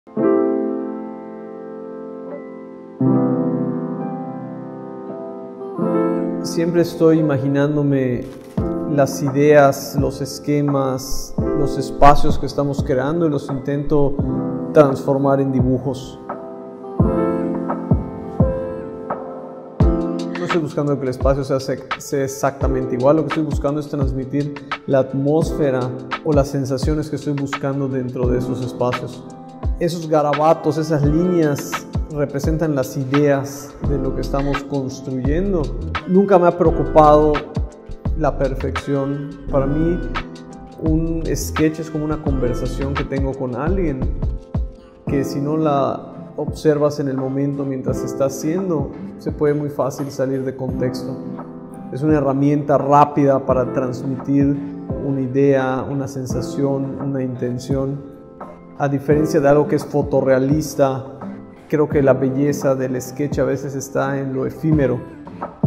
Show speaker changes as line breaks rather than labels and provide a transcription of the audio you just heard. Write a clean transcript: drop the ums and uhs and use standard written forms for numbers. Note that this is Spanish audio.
Siempre estoy imaginándome las ideas, los esquemas, los espacios que estamos creando y los intento transformar en dibujos. No estoy buscando que el espacio sea exactamente igual, lo que estoy buscando es transmitir la atmósfera o las sensaciones que estoy buscando dentro de esos espacios. Esos garabatos, esas líneas representan las ideas de lo que estamos construyendo. Nunca me ha preocupado la perfección. Para mí, un sketch es como una conversación que tengo con alguien, que si no la observas en el momento mientras se está haciendo, se puede muy fácil salir de contexto. Es una herramienta rápida para transmitir una idea, una sensación, una intención. A diferencia de algo que es fotorrealista, creo que la belleza del sketch a veces está en lo efímero.